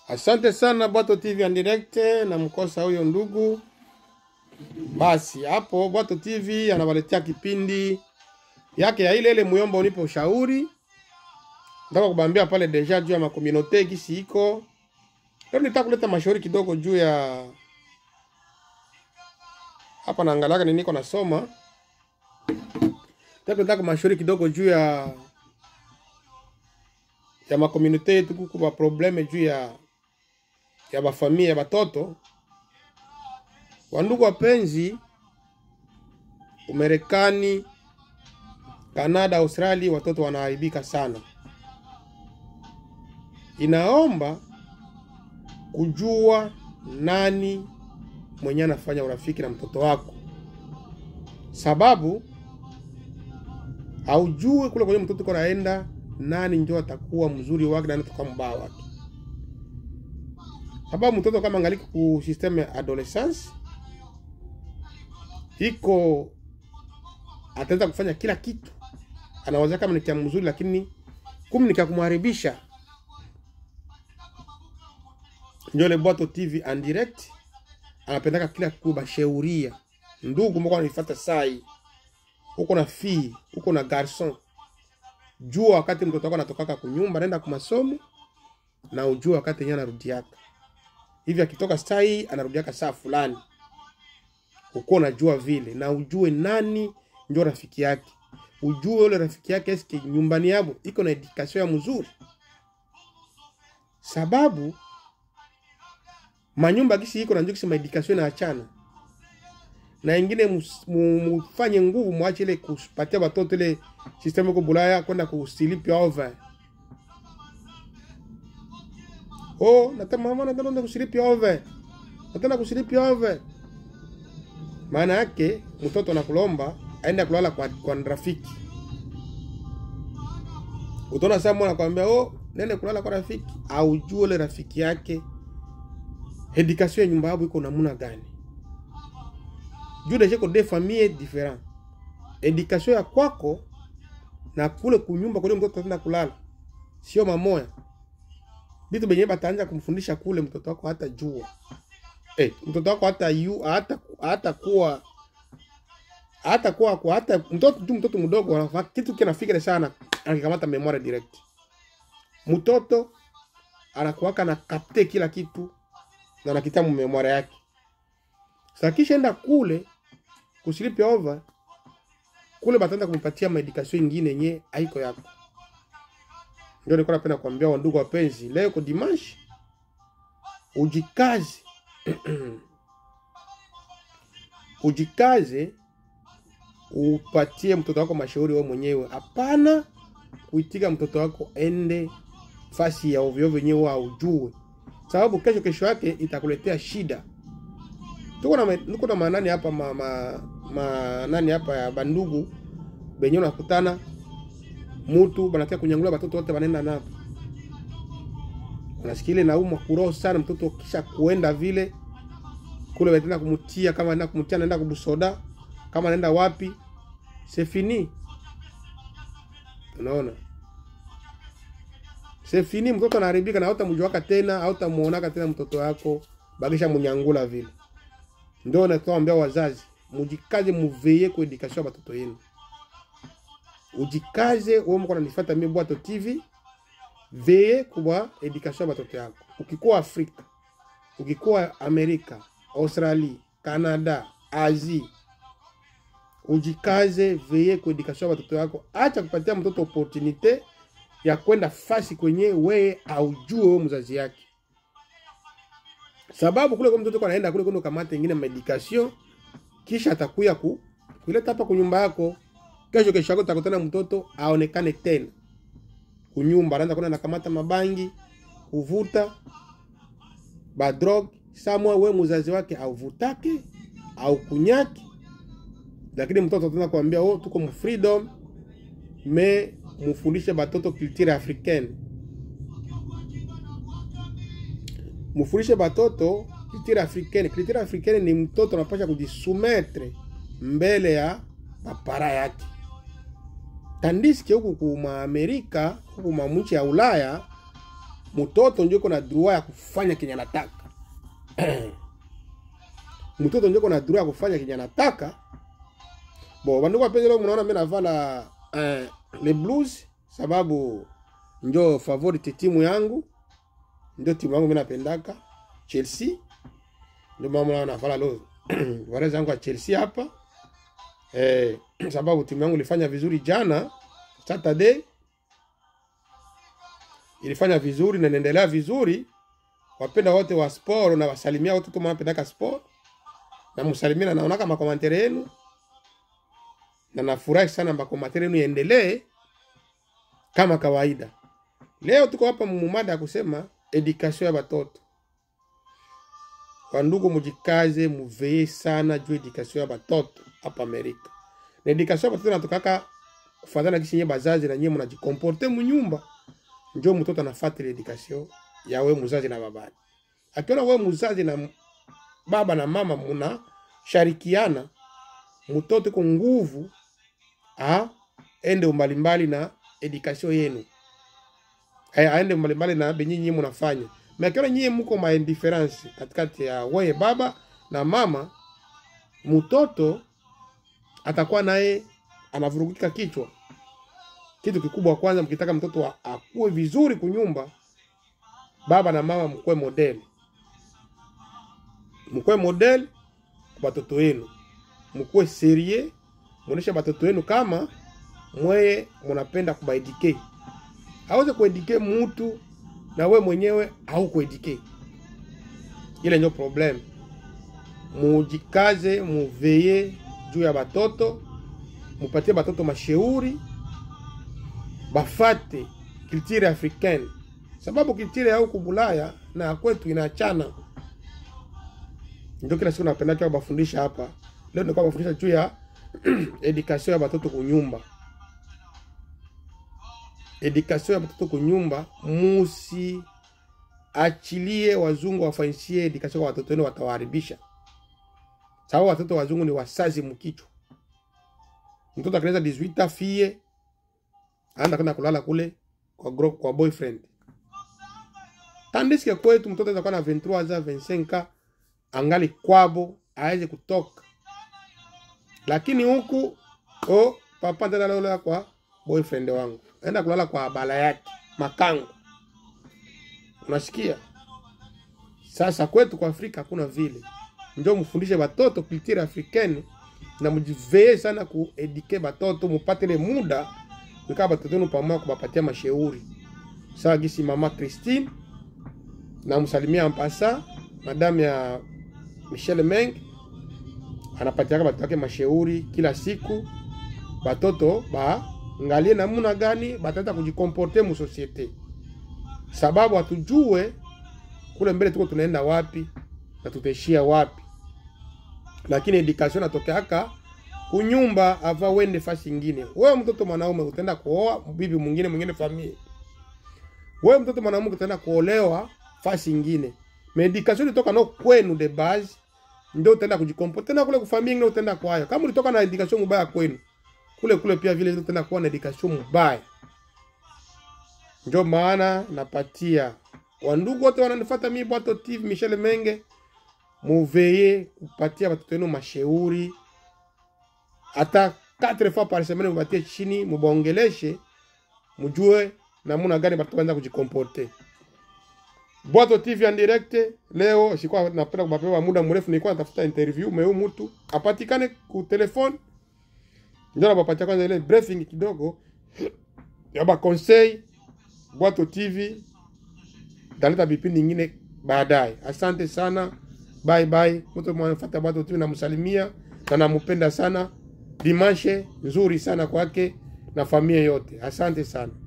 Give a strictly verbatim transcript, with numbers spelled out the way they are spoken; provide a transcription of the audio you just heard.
Asante sana Bwato T V en direct na mkosa huyo ndugu. Basi hapo Bwato T V anawaletea kipindi yake ya ile ile Muyomba unipe ushauri. Nataka kubambia pale deja juu ya ma communauté kisi iko. Leo nitaka kuleta mashauri kidogo juu ya hapa naangalia nini niko nasoma. Nataka mashauri kidogo juu ya ya ma communauté yetu kuko ba probleme juu ya ya ba familia ya batoto. Wandugu wapenzi, Umarekani, Canada, Australia watoto wanaharibika sana. Inaomba kujua nani mwenye anafanya urafiki na mtoto wako. Sababu haujui kule kwenye mtoto konaenda nani njoo atakuwa mzuri wake na natoka mbaya wake. Sababu mtoto kama angaliki ku system ya adolescence iko ataanza kufanya kila kitu. Anawaza kama ni kia mzuri lakini kumi ni kia kumharibisha. Ndio le Bwato T V en direct anapendaka kila kuba sheuria. Ndugu mko ananifuata sai. Uko na fille, uko na garçon. Jua wakati mtoto wako anatokaka kunyumba anaenda kwa masomo na ujua wakati yeye anarudiaka. Hivi akitoka sai anarudiaka saa fulani. Uko unajua vile na ujue nani ndio rafiki yake. Ujue yule rafiki yake eske nyumbani yabo iko na education ya mzuri. Sababu manyumba kisi iko na njoo kisi education na achana. Na ingine mufanye nguvu mwache ile kupatia watoto ile system yako bulaya kwenda ku sleep over. Oh, nataka mama nataka ku sleep over. Nataka ku sleep over. Maana yake mtoto anakulomba aende kulala kwa kwa rafiki. Utaona sasa mwana akwambia oh nende kulala kwa rafiki au jua ile rafiki yake education ya nyumba yao iko namna gani. Juu deje ko de famille différent. Education ya kwako na kule kunyumba kule mtoto ataenda kulala sio mamoya. Bitu benye bataanza kumfundisha kule mtoto wako hata jua. Eh, mtoto wako hata yu hata hata kuwa hata kuwa kwa hata mtoto tu mtoto mdogo anafanya kitu kinafikira sana akikamata memory direct. Mtoto anakuwaka na kapte kila kitu na anakitamu memory yake. Sasa kisha enda kule kusleep over kule batanda kumpatia medication nyingine yenye haiko yako. Ndio nilikuwa napenda kuambia wandugu wapenzi leo kwa dimanche ujikaze ujikaze upatie mtoto wako mashauri wewe mwenyewe. Hapana kuitika mtoto wako ende fasi ya ovyo ovyo wenyewe aujue. Sababu kesho kesho yake itakuletea shida. Tuko na tuko na manani hapa ma, ma, ma nani hapa ya bandugu benye unakutana mtu banatia kunyangula watoto wote wanaenda nao. Unasikile na umu kuroho sana mtoto kisha kuenda vile kule wetenda kumutia kama anaenda kumutia anaenda kubusoda kama anaenda wapi c'est fini. Unaona? C'est fini mtoto anaharibika na hata mjua tena au utamuonaka tena mtoto wako bakisha munyangula vile. Ndio natoambia wazazi mujikaze muveye kwa education ya watoto yenu. Ujikaze wewe mko unanifuata mimi Bwato T V veye kwa education ya watoto yako. Ukikuwa Afrika, ukikuwa Amerika, Australia, Canada, Asia, ujikaze veye kwa education ya watoto yako. Acha kupatia mtoto opportunity ya kwenda fasi kwenye wewe aujue wewe mzazi yake. Sababu kule kwa mtoto kwa anaenda kule kuna kamata nyingine medication kisha atakuya ku kuleta hapa kwa nyumba yako. Kesho kesho yako utakutana mtoto aonekane tena kunyumba anaanza kuna nakamata mabangi kuvuta ba drug samwa wewe mzazi wake au vutake au kunyaki. Lakini mtoto ataanza kuambia oh tuko mu freedom me mufundishe batoto culture africaine. Mufundishe batoto culture africaine. Culture africaine ni mtoto anapaswa kujisumetre mbele ya papara yake. Tandis ke huku kuma Amerika, huku mamuchi ya Ulaya, mtoto ndio kuna droit ya kufanya kenye anataka. Mtoto ndio kuna droit ya kufanya kenye anataka. Bo, bandugu wapenzi, leo mnaona mimi navala eh, le blues sababu ndio favorite timu yangu. Ndio timu yangu mimi napendaka, Chelsea. Ndio mama naona navala leo. Wale zangu wa Chelsea hapa. Eh, sababu timu yangu ilifanya vizuri jana Saturday. Ilifanya vizuri na inaendelea vizuri. Wapenda wote wa sport na wasalimia wote kama wanapenda sport. Na msalimia na naona kama komentari yenu. Na nafurahi sana mba komentari yenu iendelee kama kawaida. Leo tuko hapa mumada ya kusema education ya batoto. Wandugu mujikaze, muveye sana juu education ya batoto hapa Amerika. Na education ya batoto natokaka kufuatana kisi nye bazazi na nye munajikomporte munyumba. Njoo mtoto anafuata education ya we muzazi na babani. Akiona we muzazi na baba na mama muna sharikiana, mtoto kwa nguvu ah ende mbalimbali na education yenu. Haya aende mbalimbali na benyi nyinyi mnafanya. Na akiona nyinyi mko ma indifference katikati ya wewe baba na mama, mtoto atakuwa naye anavurugika kichwa. Kitu kikubwa kwanza, mkitaka mtoto akue vizuri kunyumba, baba na mama mkue model. Mkue model kwa watoto wenu. Mkue serieux, muonesha watoto wenu kama mweye mnapenda kubaedike. Haweze kuedike mtu na we mwenyewe au kuedike. Ile ndio problem. Mujikaze, muveye juu ya batoto, mupatie batoto mashauri, bafate culture africaine. Sababu culture ya huku Bulaya na kwetu inaachana. Ndio kila siku napenda kwa bafundisha hapa. Leo ndio kwa bafundisha juu ya education ya batoto kunyumba. Education ya batoto kunyumba, musi achilie wazungu wafanyishie education kwa watoto wenu, watawaharibisha. Sababu watoto wazungu ni wasazi mkichwa. Mtoto akineza dix-huit fie anda kana kulala kule kwa group kwa boyfriend. Tandis que kwetu mtoto atakuwa na vingt-trois ans vingt-cinq angali kwabo aweze kutoka. Lakini huku oh papa ndana lala kwa boyfriend wangu. Enda kulala kwa bala yake, makango. Unasikia? Sasa kwetu kwa Afrika hakuna vile. Njoo mfundishe batoto culture africaine na mjiveye sana kuedike batoto, mupate ile muda mkaa batoto wenu pamoja kubapatia mashauri. Sawa gisi mama Christine na msalimia mpasa madame ya Michelle Meng anapatia batoto wake mashauri kila siku. Batoto ba ngalie namuna gani batata kujikomporte mu societe. Sababu hatujue kule mbele tuko tunaenda wapi na tutaishia wapi. Lakini education natokea haka kunyumba ava wende fasi nyingine. Wewe mtoto mwanaume utaenda kuoa bibi mwingine mwingine familia. Wewe mtoto mwanaume utaenda kuolewa fasi nyingine. Education itoka no kwenu de base, ndio utaenda kujikomporte na kule kufamilia ndio utaenda kwa hayo. Kama ulitoka na education mbaya kwenu, kule kule pia vile utaenda kuwa na education mbaya. Ndio maana napatia wandugu wote wananifuata mimi Bwato T V Michelle Menge, muveye kupatia watoto wenu mashauri. Hata quatre fois par semaine mubatie chini, mubongeleshe, mjue namuna gani watoto wanaanza kujikomporte. Bwato T V en direct. Leo sikuwa napenda kubapewa muda mrefu, nilikuwa natafuta interview me huyu mtu apatikane ku telefone. Ndio nabapatia kwanza ile briefing kidogo ya ba conseil. Bwato T V daleta vipindi nyingine baadaye. Asante sana. Bye bye. Mtu mwanafuata Bwato T V na msalimia na nampenda sana. Dimanche nzuri sana kwake na familia yote. Asante sana.